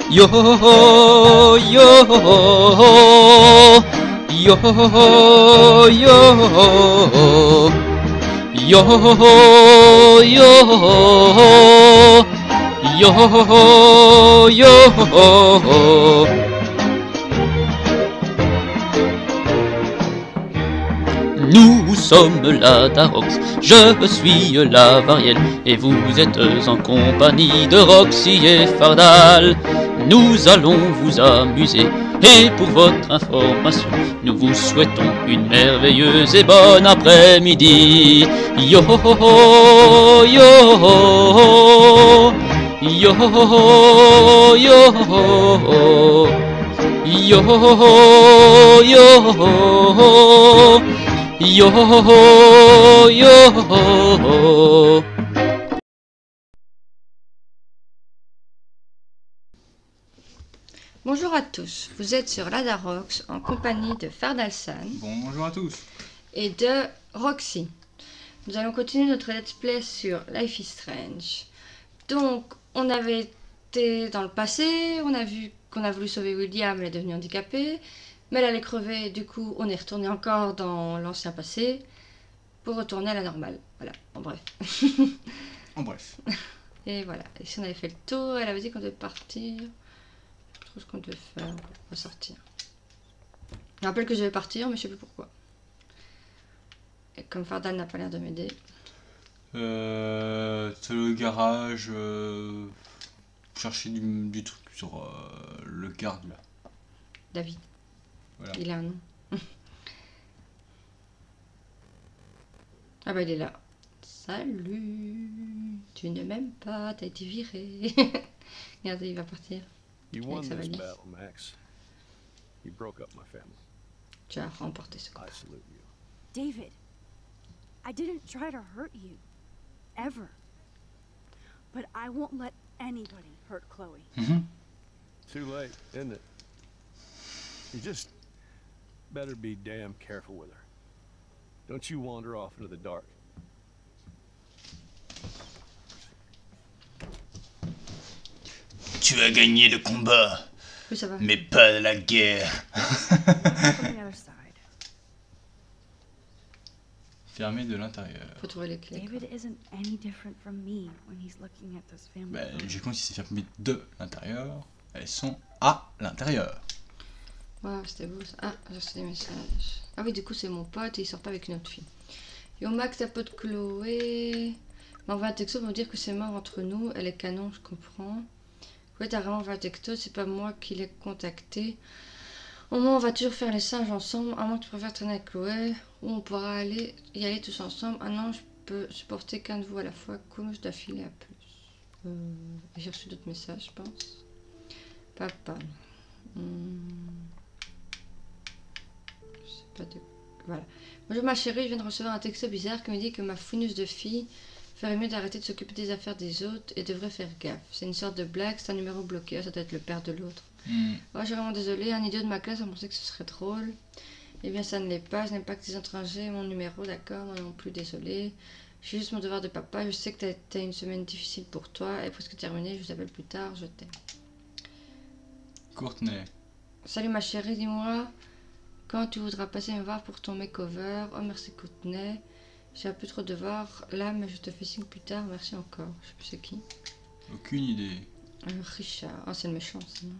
Yo yo yo yo yo yo yo. Nous sommes la Darox, je suis la Varielle, et vous êtes en compagnie de Roxy et Fardal. Nous allons vous amuser, et pour votre information, nous vous souhaitons une merveilleuse et bonne après-midi. Yo yo yo yo yo yo yo yo. Bonjour à tous, vous êtes sur la Darox en compagnie de Fardalsan. Bonjour à tous. Et de Roxy. Nous allons continuer notre let's play sur Life is Strange. Donc, on avait été dans le passé, on a vu qu'on a voulu sauver William, elle est devenue handicapée, mais elle allait crever, du coup on est retourné encore dans l'ancien passé pour retourner à la normale. Voilà, en bref. En bref. Et voilà, et si on avait fait le tour, elle avait dit qu'on devait partir. Je trouve ce qu'on devait faire, on va sortir. Je rappelle que je vais partir, mais je sais plus pourquoi. Et comme Fardal n'a pas l'air de m'aider. C'est le garage. Chercher du truc sur le garde là. David. Voilà. Il a un nom. Ah bah il est là. Salut. Tu ne m'aimes pas, t'as été viré. Regardez, il va partir. You won Avec sa this valise. battle, Max. You broke up my family. Tu as remporté ce combat. I salute you. David, I didn't try to hurt you. Ever. But I won't let anybody hurt Chloe. Too late, isn't it? You just better be damn careful with her. Don't you wander off into the dark. Tu as gagné le combat, Oui, ça va. mais pas la guerre. From the other side. Fermé de l'intérieur. Faut trouver les clés. David isn't any different from me when he's looking at this family. Ben, photo. j'ai compris si c'est fermé de l'intérieur. Elles sont à l'intérieur. Ouais, c'était beau ça. Ah, j'ai reçu des messages. Ah oui, du coup, c'est mon pote et il sort pas avec une autre fille. Yo Max, ta pote Chloé m'envoie un texto pour me dire que c'est mort entre nous. Elle est canon, je comprends. Ouais, t'as vraiment envoyé un texto, c'est pas moi qui l'ai contacté. Au moins, on va toujours faire les singes ensemble, à moins que tu préfères traîner avec Chloé, ou on pourra y aller tous ensemble. Ah non, je peux supporter qu'un de vous à la fois. Cool, je dois filer à plus. J'ai reçu d'autres messages, je pense. Papa. Je sais pas de... Voilà. Bonjour ma chérie, je viens de recevoir un texto bizarre qui me dit que ma fouineuse de fille ferait mieux d'arrêter de s'occuper des affaires des autres et devrait faire gaffe. C'est une sorte de blague, c'est un numéro bloqué, ça doit être le père de l'autre. Oh, je suis vraiment désolée, un idiot de ma classe a pensé que ce serait drôle. Eh bien, ça ne l'est pas, je n'aime pas que tes étrangers aient mon numéro, d'accord, moi non plus, désolée. J'ai juste mon devoir de papa, je sais que t'as une semaine difficile pour toi, elle est presque terminée, je vous appelle plus tard, je t'aime. Courtenay. Salut ma chérie, dis-moi, quand tu voudras passer me voir pour ton makeover? Oh, merci Courtenay. J'ai un peu trop de devoirs là, mais je te fais signe plus tard, merci encore. Je sais plus c'est qui. Aucune idée. Richard, oh c'est le méchant sinon.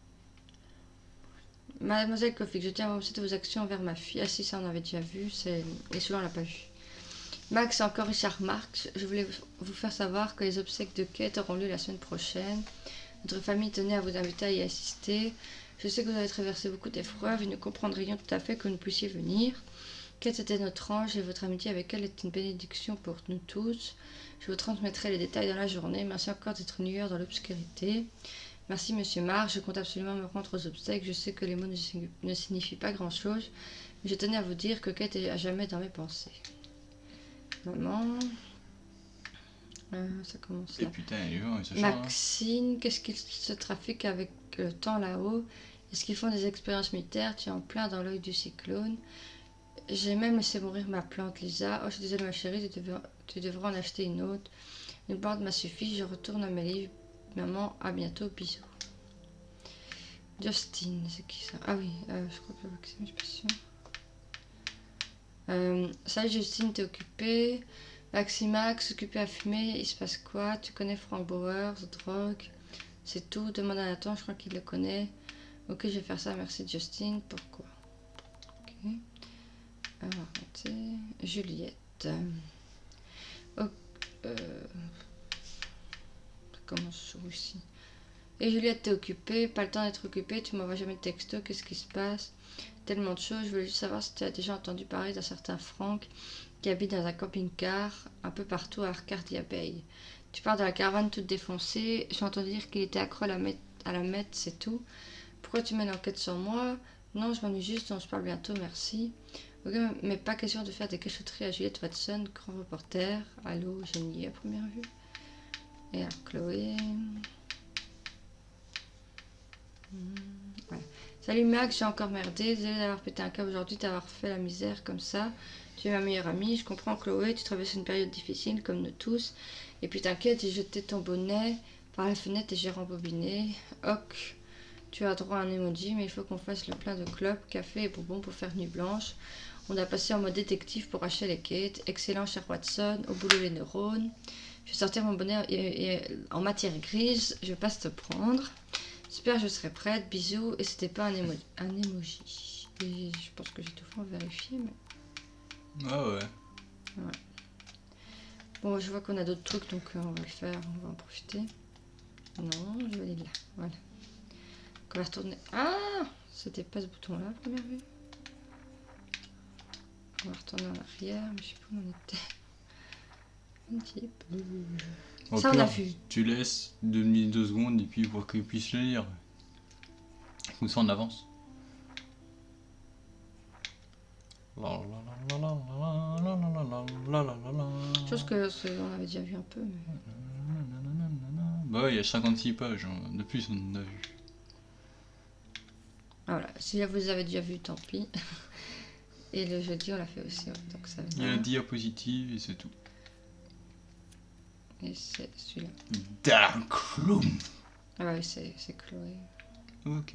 Mademoiselle Coffee, je tiens à remercier de vos actions envers ma fille. Ah si, ça on avait déjà vu, et celui-là on l'a pas vu. Max et encore Richard Marx, je voulais vous faire savoir que les obsèques de Kate auront lieu la semaine prochaine. Notre famille tenait à vous inviter à y assister. Je sais que vous avez traversé beaucoup d'épreuves et nous comprendrions tout à fait que vous ne puissiez venir. Kate était notre ange et votre amitié avec elle est une bénédiction pour nous tous. Je vous transmettrai les détails dans la journée. Merci encore d'être une lueur dans l'obscurité. Merci Monsieur Marx, je compte absolument me rendre aux obsèques. Je sais que les mots ne signifient pas grand-chose, mais je tenais à vous dire que Kate est à jamais dans mes pensées. Maman... ça commence Et là. putain, les gens, ils se changent. Maxine, qu'est-ce qu'ils se trafiquent avec le temps là-haut? Est-ce qu'ils font des expériences militaires? Tu es en plein dans l'œil du cyclone. J'ai même laissé mourir ma plante, Lisa. Oh, je suis désolée, ma chérie, tu devrais en acheter une autre. Une plante m'a suffi, je retourne à mes livres. Maman, à bientôt, bisous. Justin, c'est qui ça? Ah oui, je crois que le vaccin, je suis pas sûre. Salut Justine, t'es occupée? Maximax, occupé à fumer, il se passe quoi? Tu connais Frank Bowers, drogue? C'est tout, demande à Nathan, je crois qu'il le connaît. Ok, je vais faire ça, merci Justine. Pourquoi? Ok. Alors, arrêtez. Juliette. Oh, ça commence où ici? Et Juliette, t'es occupée, pas le temps d'être occupée, tu m'envoies jamais de texto, qu'est-ce qui se passe? Tellement de choses, je voulais juste savoir si tu as déjà entendu parler d'un certain Frank qui habite dans un camping-car un peu partout à Arcadia Bay. Tu pars de la caravane toute défoncée, j'ai entendu dire qu'il était accro à la meth, c'est tout. Pourquoi tu mènes l'enquête sur moi? Non, je m'ennuie juste, donc je parle bientôt, merci. Ok, mais pas question de faire des cachotteries à Juliette Watson, grand reporter. Allô, génie à première vue. Et à Chloé. Voilà. Salut Max, j'ai encore merdé, désolé d'avoir pété un câble aujourd'hui, d'avoir fait la misère comme ça. Tu es ma meilleure amie, je comprends Chloé, tu traverses une période difficile comme nous tous. Et puis t'inquiète, j'ai jeté ton bonnet par la fenêtre et j'ai rembobiné. Ok, tu as droit à un emoji, mais il faut qu'on fasse le plein de clopes, café et bonbons pour faire nuit blanche. On a passé en mode détective pour Rachel et Kate. Excellent cher Watson, au boulot les neurones. Je vais sortir mon bonnet et en matière grise, je passe te prendre. J'espère je serai prête, bisous. Et c'était pas un emoji. Et je pense que j'ai tout fait, on va vérifier. Mais... Ah ouais. Ouais. Bon, je vois qu'on a d'autres trucs, donc on va le faire, on va en profiter. Non, je vais aller là, voilà. Donc on va retourner... Ah, c'était pas ce bouton-là, à première vue. On va retourner en arrière, mais je sais pas où on était. Un petit peu... Ça, on a vu. Tu laisses 2 secondes et puis pour qu'ils puissent le lire. Comme ça, on avance. Chose que on avait déjà vu un peu. Mais... Bah ouais, il y a 56 pages. Hein. De plus, on en a vu. Voilà, si vous avez déjà vu, tant pis. Et le jeudi, on l'a fait aussi. Donc ça Il y a la diapositive et c'est tout. Et c'est celui-là. Darkroom. Ah ouais, c'est Chloé. Ok.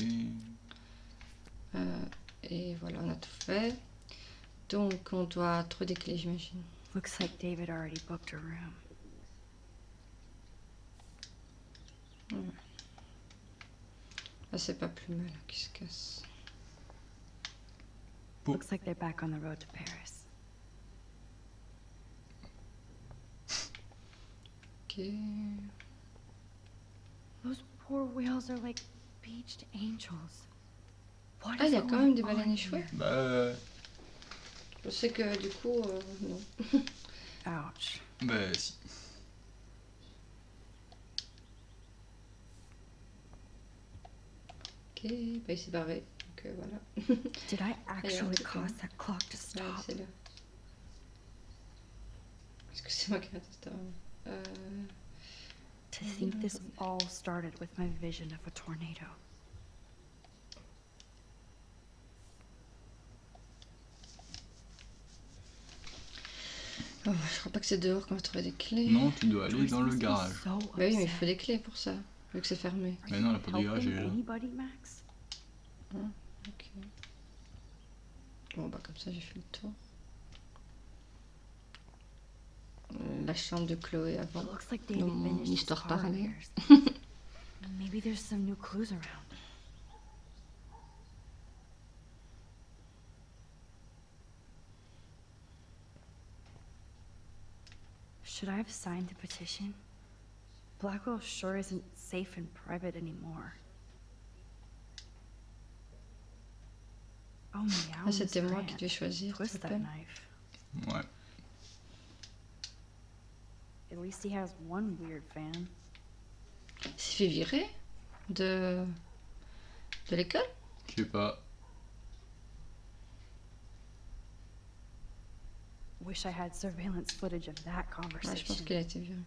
Et voilà, on a tout fait. Donc on doit trouver des clés, j'imagine. Looks like David already booked a room. Ah, c'est pas plus mal qui se casse. Looks like they're back on the road to Paris. Ok. Those poor whales are like beached angels. What Ah, il y a is quand même des going baleines on échouées. here? Bah, Je sais que du coup, non. Ouch. bah si. Ok, bah il s'est barré. Donc voilà. Did I actually c'est cause bon. that clock to Ouais, stop? c'est là. Est-ce que c'est moi qui ai raté cette heure? To think this all started with my vision of a tornado. Oh, je crois pas que c'est dehors qu'on va trouver des clés. Non, tu dois aller dans le garage. Bah oui, mais il faut des clés pour ça, vu que c'est fermé. Mais non, la porte du garage est là. Anybody, Max? Ok. Bon, bah comme ça, j'ai fait le tour. La chambre de Chloé avant. It looks like David Mon finished his histoire car parallèle. repairs. Maybe there's some new clues around. Should I have signed the petition? Blackwell sure isn't safe and private anymore. Oh, meow, Ah, c'était Miss moi Grant. qui devais choisir, tu Twist te that rappelles? knife. Ouais. At least he has one weird fan. Il s'est fait virer de l'école? Je sais pas. Wish I had surveillance footage of that Ouais, je pense conversation. qu'il a été viré.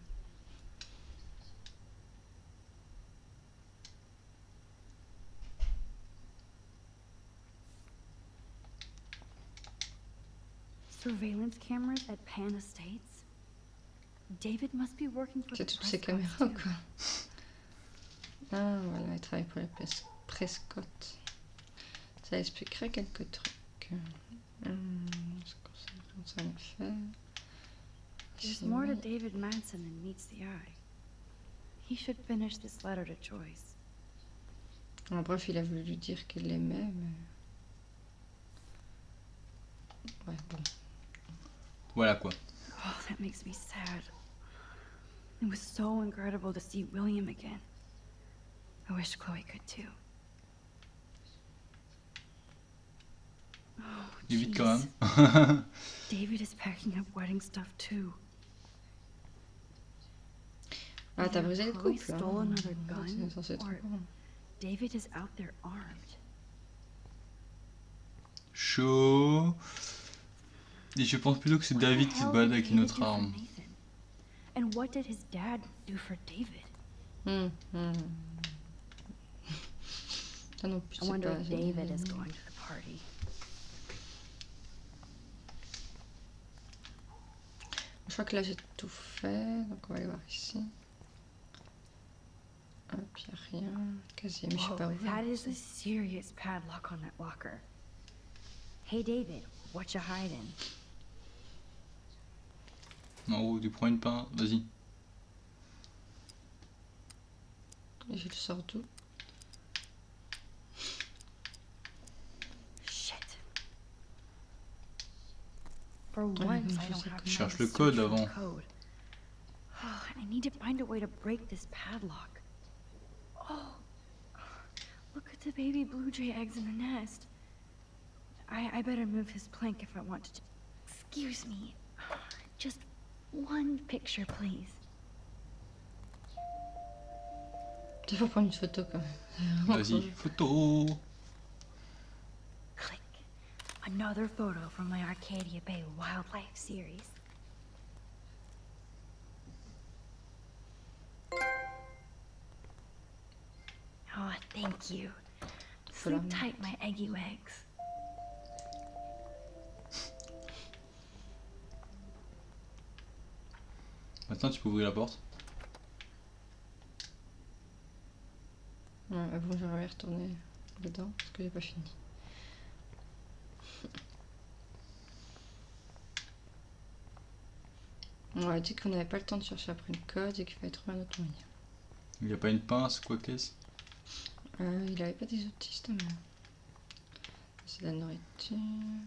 Surveillance cameras at Pan Estates? David must be working for C'est the toutes ces press caméras guys, ou too. quoi? Ah, voilà, il travaille pour la presse. Prescott. Ça expliquerait quelques trucs. Ça me fait. There's more to David Manson than meets the eye. He should finish this letter to Joyce. En bref, il a voulu lui dire qu'il l'aimait, mais... Ouais, bon. Voilà quoi. Oh, that makes me sad. It was so incredible to see William again. I wish Chloe could too. Oh, Vite quand jeez. même. David is packing up wedding stuff too. Ah, t'as brisé le Chloe couple, stole hein. another gun, C'est censé être or bon. David is out there armed. Chaud. Et je pense plutôt que c'est David qui se balade avec une autre arme. And what did his dad do for David? Ça non plus, I c'est wonder pas... if David is going to the party. Je crois que là j'ai tout fait, donc on va aller voir ici. Hop, y'a rien. Quasi, mais je sais pas Whoa, où. that is a serious padlock on that locker. Hey David, what you hiding? En haut, tu prends une pain, vas-y. Et je le sors d'où? Shit. For once, I don't have Cherche time to le code search for avant. the code. Oh, I need to find a way to break this padlock. Oh, look at the baby blue jay eggs in the nest. I better move his plank if I want to. Excuse me. Just one picture, please. Tu vas prendre une photo quand même. Vas-y, photo. Click. Another photo from my Arcadia Bay wildlife series. Oh, thank you. Sleep tight, my eggy legs. Maintenant tu peux ouvrir la porte. Ouais, bon, j'aimerais bien retourner dedans parce que j'ai pas fini. On a dit qu'on n'avait pas le temps de chercher après une code et qu'il fallait trouver un autre moyen. Il n'y a pas une pince, quoi qu'est-ce? Il avait pas des autistes, mais... C'est de la nourriture...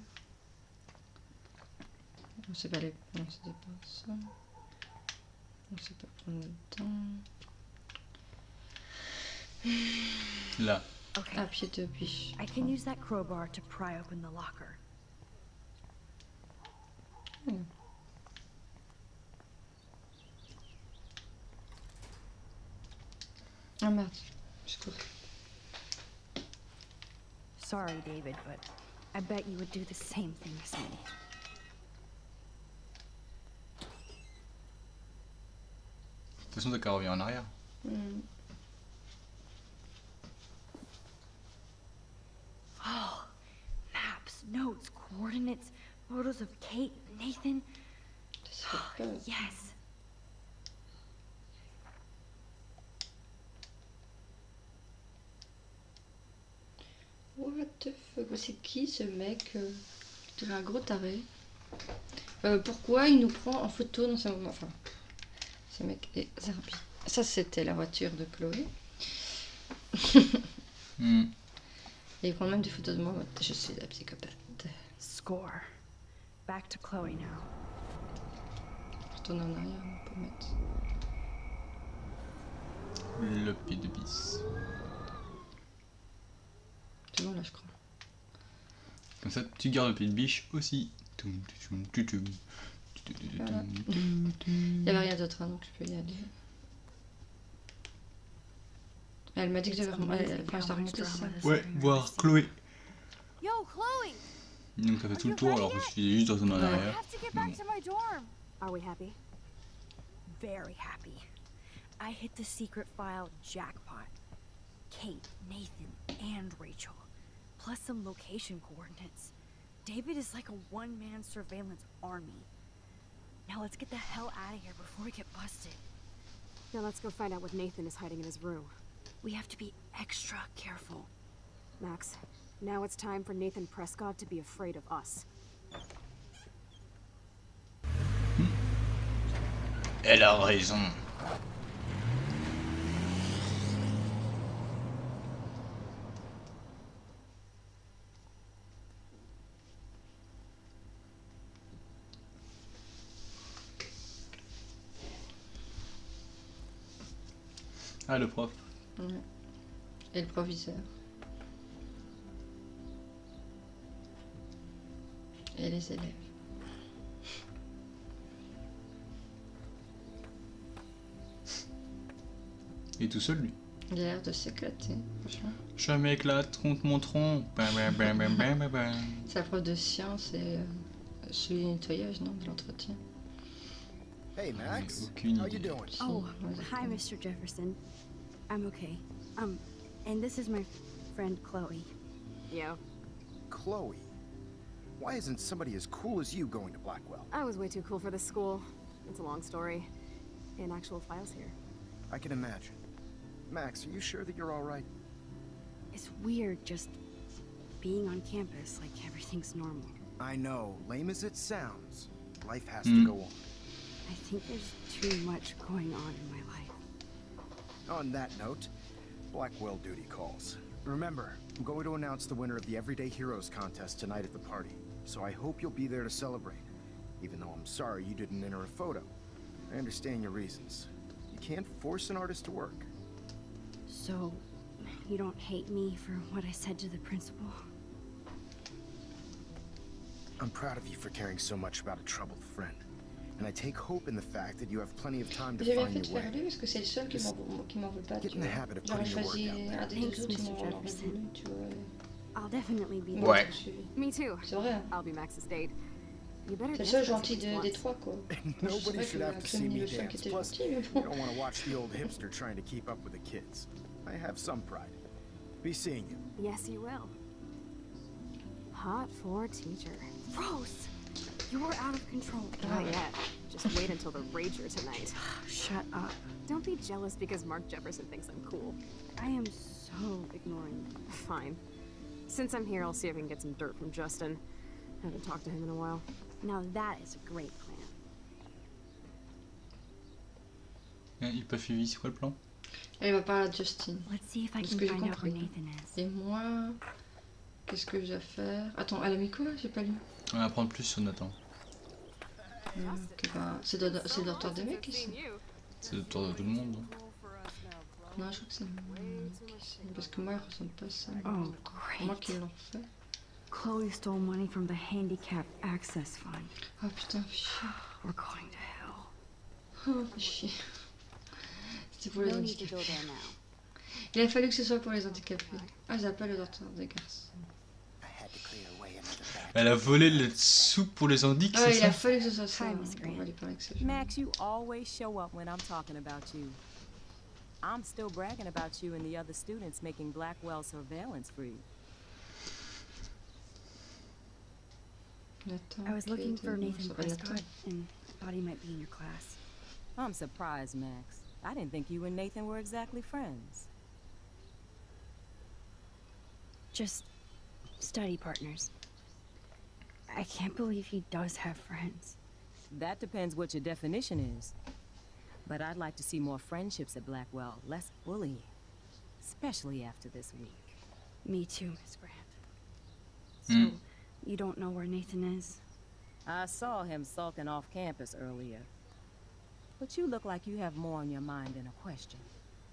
On sait pas les... Non, c'était pas ça. On sait pas prendre dedans... Là. Okay. Ah, pied de biche. I can use that crowbar to pry open the locker. Ah merde, je cours. Sorry, David, but I bet you would do the same thing as me. De toute façon, t'as qu'à revenir en arrière. Oh, maps, notes, coordinates, photos of Kate, Nathan. Ça fait peur. Yes. What the fuck? C'est qui ce mec? Je dirais un gros taré. Pourquoi il nous prend en photo dans ce moment? Enfin, ce mec est zarbi. Ça, c'était la voiture de Chloé. Et il prend même des photos de moi. Je suis la psychopathe. Score. Back to Chloe now. Retourne en arrière, on peut mettre. Le pied de bis. C'est bon là, je crois. Comme ça, tu gardes le pied de biche aussi. Voilà. Il n'y avait rien d'autre, hein, donc je peux y aller. Elle m'a dit que j'avais remonté ça. Ouais, voir Chloé. Yo, Chloé! Donc ça fait tout le tour alors qu'il suffisait juste de retourner en I arrière. have to get Mais back bon. to my dorm. Are we happy? Very happy. I hit the secret file jackpot. Kate, Nathan, and Rachel. Plus some location coordinates. David is like a one-man surveillance army. Now let's get the hell out of here before we get busted. Now let's go find out what Nathan is hiding in his room. We have to be extra careful. Max, now it's time for Nathan Prescott to be afraid of us. Elle a raison. Ah, le prof. Ouais. Et le proviseur. Et les élèves. Il est tout seul, lui. Il a l'air de s'éclater, franchement. Je m'éclate contre mon tronc. Bam, bam, bam, bam, bam, bam, bam. C'est la prof de sciences et celui du nettoyage, non, de l'entretien. Hey, Max. Aucune How you idée. doing? Si, Oh, ouais, hi, Mr. Jefferson. I'm okay. And this is my friend Chloe. Yeah, Chloe. Why isn't somebody as cool as you going to Blackwell? I was way too cool for this school. It's a long story. And actual files here. I can imagine. Max, are you sure that you're all right? It's weird just being on campus like everything's normal. I know, lame as it sounds, life has to go on. I think there's too much going on in my life. On that note, Blackwell duty calls. Remember, I'm going to announce the winner of the Everyday Heroes contest tonight at the party, so I hope you'll be there to celebrate, even though I'm sorry you didn't enter a photo. I understand your reasons. You can't force an artist to work. So, you don't hate me for what I said to the principal? I'm proud of you for caring so much about a troubled friend. And I take hope in the fact that you have plenty of time to J'ai bien find fait de your faire way. lui parce que c'est le seul qui m'en veut pas. Get Tu in the vois. habit of J'aurais putting your choisi work out there. un des Thanks, deux autres, Mr. sinon on aurait Jefferson. voulu, tu vois. I'll definitely be there. Ouais. Suivi. Me too. C'est vrai, hein. I'll be Max's date. You better C'est le dance seul with us gentil at least des once. trois, quoi. C'est Nobody vrai should que have to see Clément me le seul qui dance. était Plus, gentil, mais you bon. don't want to watch the old hipster trying to keep up with the kids. I have some pride. Be seeing you. Yes, you will. Hot for teacher. Rose! You're out of control. Not yet. Just wait until the Rager tonight. Shut up. Don't be jealous because Mark Jefferson thinks I'm cool. I am so ignoring. Fine. Since I'm here, I'll see if I can get some dirt from Justin. Haven't talked to him in a while. Now that is a great plan. Il est pas suivi, c'est quoi le plan? Elle va parler à Justin. Let's see if I Parce can que j'ai find out where compris. Nathan is. Et moi, qu'est-ce que j'ai à faire? Attends, elle a mis quoi? J'ai pas lu. On va apprendre plus sur Nathan. Ok, bah, c'est le docteur des mecs ici. C'est le tour de tout le monde. hein. Non, je crois que c'est moi. Parce que moi, elle ressemble pas à ça. Oh, Moi great. qui l'ont fait. Chloe stole money from the handicap access fund. Oh putain, fais chier. We're going to hell. Oh, fais chier. C'était pour les No need to go handicapés. there now. Il a fallu que ce soit pour les handicapés. Ah, j'appelle le docteur des garçons. I had to clear away another bag. Elle a volé le soupe pour les handics, Ah, c'est il ça? a fallu que ce soit ça. Hi, hein. Miss On Grant. va lui parler que c'est Max, you always show up when I'm talking about you. I'm still bragging about you and the other students making Blackwell surveillance free. Nathan, I was looking Kate, for non, Nathan ça va, Nathan. Prescott and thought he might be in your class. I'm surprised, Max. I didn't think you and Nathan were exactly friends. Just study partners. I can't believe he does have friends. That depends what your definition is. But I'd like to see more friendships at Blackwell, less bullying. Especially after this week. Me too, Miss Grant. So, Hmm. you don't know where Nathan is? I saw him sulking off campus earlier. But you look like you have more on your mind than a question.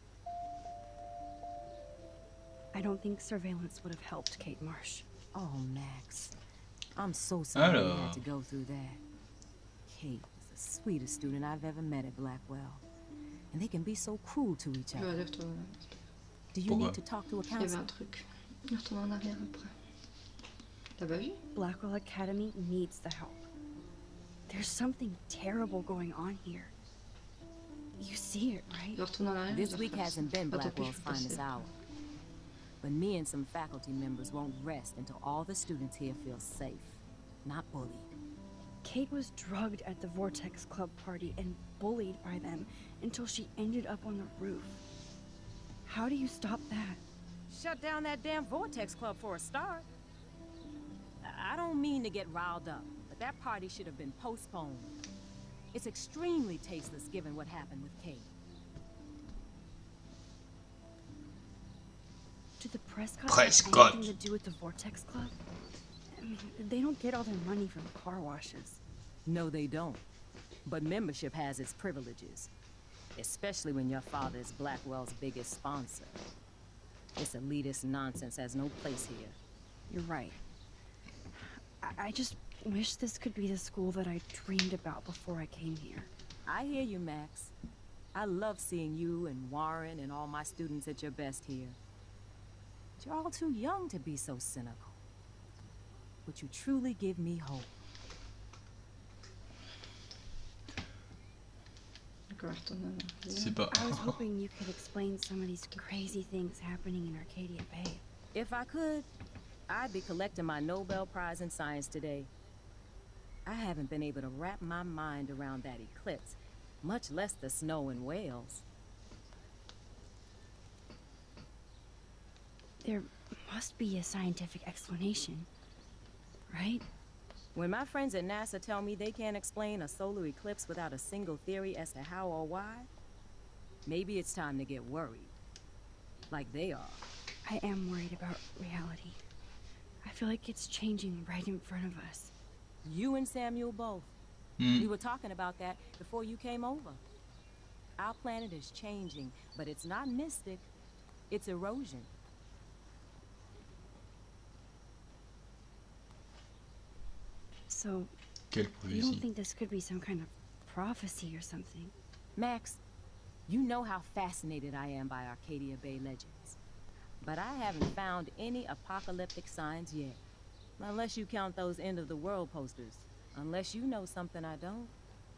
I don't think surveillance would have helped Kate Marsh. Oh, Max. I'm so sorry you Alors. had to go through that. Kate is the sweetest student I've ever met at Blackwell. And they can be so cruel to each Je vais other. aller retourner. Do you Pourquoi? need to talk to a Il y avait counselor? un truc. On retourne en arrière après. T'as pas vu? Blackwell Academy needs the help. There's something terrible going on here. You see it, Je right? vais retourner en arrière. This je vais week refaire hasn't ça. been Ah, tant pis, Blackwell's je peux passer. finest hour. But me and some faculty members won't rest until all the students here feel safe, not bullied. Kate was drugged at the Vortex Club party and bullied by them until she ended up on the roof. How do you stop that? Shut down that damn Vortex Club for a start. I don't mean to get riled up, but that party should have been postponed. It's extremely tasteless given what happened with Kate. Did the Prescotts Prescott. have anything to do with the Vortex Club? I mean, they don't get all their money from car washes. No, they don't. But membership has its privileges. Especially when your father is Blackwell's biggest sponsor. This elitist nonsense has no place here. You're right. I just wish this could be the school that I dreamed about before I came here. I hear you, Max. I love seeing you and Warren and all my students at your best here. But you're all too young to be so cynical. But you truly give me hope. C'est pas. I was hoping you could explain some of these crazy things happening in Arcadia Bay. If I could, I'd be collecting my Nobel Prize in Science today. I haven't been able to wrap my mind around that eclipse, much less the snow in Wales. There must be a scientific explanation, right? When my friends at NASA tell me they can't explain a solar eclipse without a single theory as to how or why, maybe it's time to get worried. Like they are. I am worried about reality. I feel like it's changing right in front of us. You and Samuel both. We were talking about that before you came over. Our planet is changing, but it's not mystic. It's erosion. So, Quelle you don't prophétie. think this could be some kind of prophecy or something? Max, you know how fascinated I am by Arcadia Bay legends. But I haven't found any apocalyptic signs yet. Unless you count those end-of-the-world posters. Unless you know something I don't.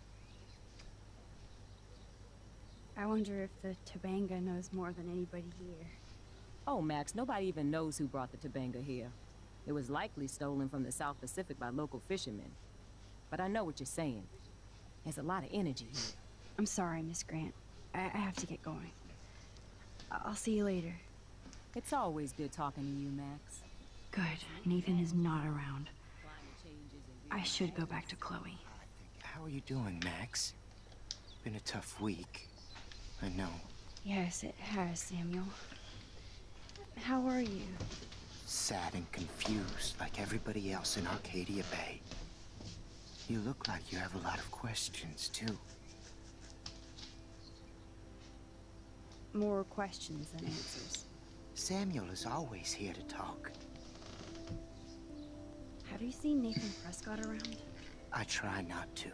I wonder if the Tobanga knows more than anybody here. Oh, Max, nobody even knows who brought the Tobanga here. It was likely stolen from the South Pacific by local fishermen. But I know what you're saying. There's a lot of energy here. I'm sorry, Miss Grant. I have to get going. I'll see you later. It's always good talking to you, Max. Good. Nathan is not around. Climate change isn't I should go back to Chloe. How are you doing, Max? Been a tough week. I know. Yes, it has, Samuel. How are you? Sad and confused like everybody else in Arcadia Bay. You look like you have a lot of questions, too. More questions than answers. Samuel is always here to talk. Have you seen Nathan Prescott around? I try not to.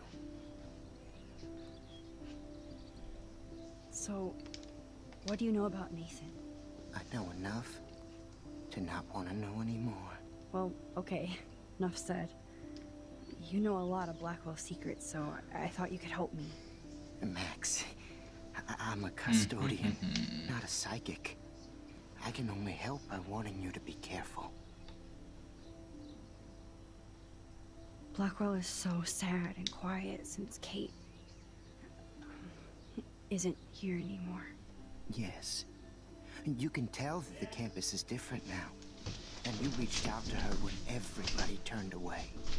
So, what do you know about Nathan? I know enough to not want to know anymore. Well, okay. Enough said. You know a lot of Blackwell secrets, so I thought you could help me. Max, I'm a custodian, not a psychic. I can only help by warning you to be careful. Blackwell is so sad and quiet since Kate isn't here anymore. Yes. You can tell that the campus is different now. And you reached out to her when everybody turned away.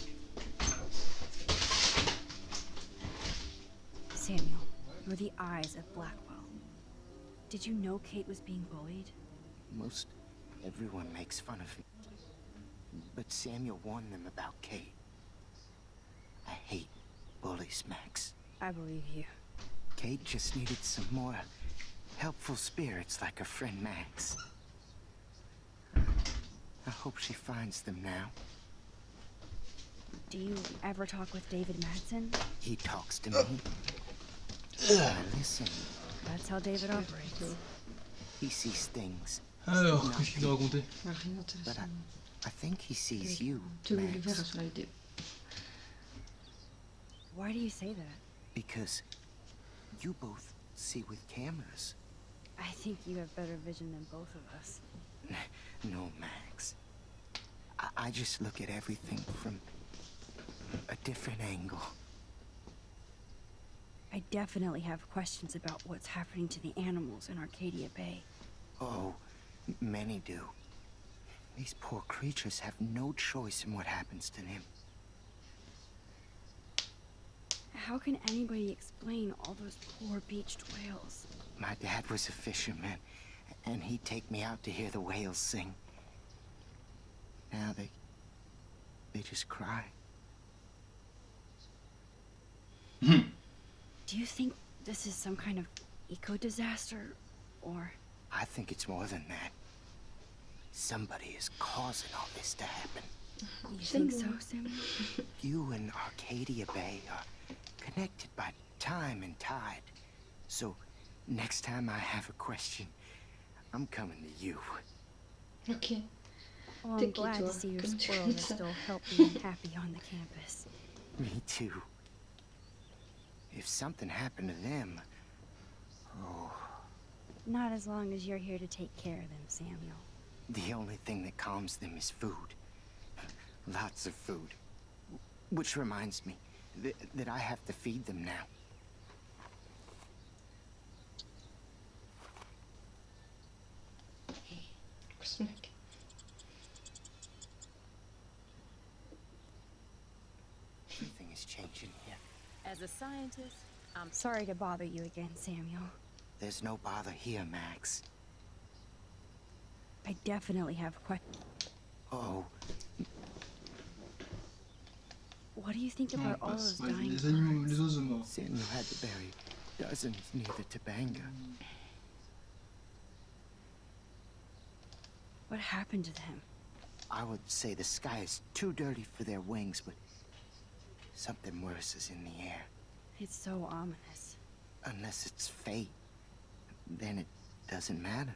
Samuel, you're the eyes of Blackwell. Did you know Kate was being bullied? Most everyone makes fun of me. But Samuel warned them about Kate. I hate bullies, Max. I believe you. Kate just needed some more helpful spirits like her friend Max. I hope she finds them now. Do you ever talk with David Madsen? He talks to me. I listen. That's how David operates. He sees things. Alors, qu'est-ce qu'il t'a raconté? Rien But d'intéressant. I think he sees you, Tu veux le faire Max. sur la vidéo. Why do you say that? Because you both see with cameras. I think you have better vision than both of us. No, Max. I just look at everything from a different angle. I definitely have questions about what's happening to the animals in Arcadia Bay. Oh, many do. These poor creatures have no choice in what happens to them. How can anybody explain all those poor beached whales? My dad was a fisherman, and he'd take me out to hear the whales sing. Now they just cry. Do you think this is some kind of eco-disaster, or? I think it's more than that. Somebody is causing all this to happen. You think so, Samuel? You and Arcadia Bay are connected by time and tide. So, next time I have a question, I'm coming to you. Ok. Well, I'm T'es qui, glad toi? to see your Comme tu squirrels fais are ça. still healthy and happy on the campus. Me too. If something happened to them, oh, Not as long as you're here to take care of them, Samuel. the only thing that calms them is food. Lots of food. Which reminds me that I have to feed them now. Snack. Everything is changing here. As a scientist, I'm Sorry to bother you again, Samuel. There's no bother here, Max. I definitely have questions. Oh, What do you think On about all passe. those Ouais, dying les animaux, birds? les oiseaux morts. Samuel had to bury dozens near the Tobanga. What happened to them? I would say the sky is too dirty for their wings, but something worse is in the air. It's so ominous. Unless it's fate, then it doesn't matter.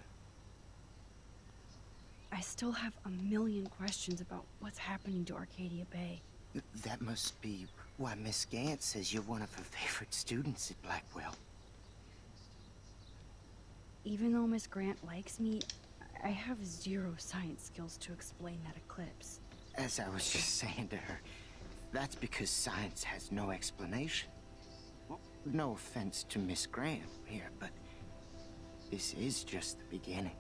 I still have a million questions about what's happening to Arcadia Bay. That must be why Miss Gant says you're one of her favorite students at Blackwell. Even though Miss Grant likes me, I have zero science skills to explain that eclipse. As I was just saying to her, that's because science has no explanation. Well, no offense to Miss Grant here, but this is just the beginning.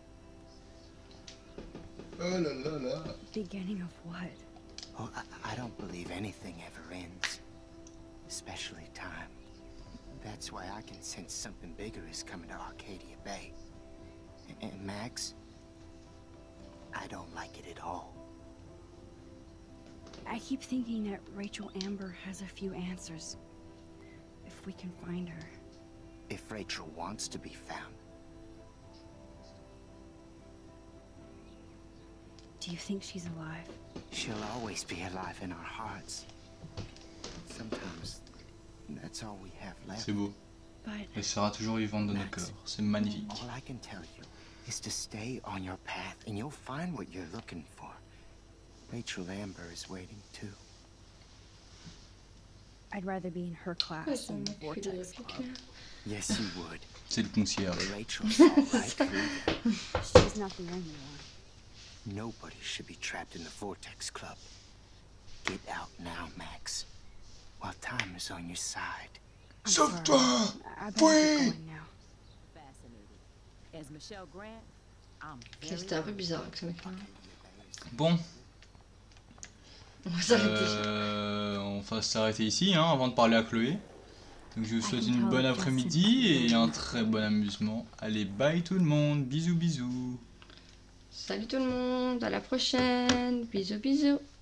Oh là là là. Beginning of what? Oh, I don't believe anything ever ends. Especially time. That's why I can sense something bigger is coming to Arcadia Bay. And Max, I don't like it at all. I keep thinking that Rachel Amber has a few answers. If we can find her. If Rachel wants to be found. Do you think she's alive? She'll always be alive in our hearts. Sometimes, that's all we have left. C'est beau. But Elle sera toujours vivante dans nos Max, cœurs. C'est magnifique. All I can tell you is to stay on your path and you'll find what you're looking for. Rachel Amber is waiting too. I'd rather be in her Ouais, class ça than the m'a pris de Vortex réplique, Club. là. Yes, you would. C'est le concierge. Rachel saw right through that. She's not the only one. Nobody should be trapped in the Vortex Club. Get out now, Max. While time is on your side. I'm sorry. Sauve-toi! I better get going now. fascinated. As Michelle Grant, I'm Ok, very c'était un peu honored. bizarre avec ce mec-là. Bon, On va s'arrêter. on va s'arrêter ici hein, avant de parler à Chloé. Donc je vous souhaite une bonne après-midi et un très bon amusement. Allez, bye tout le monde, bisous bisous. Salut tout le monde, à la prochaine. Bisous bisous.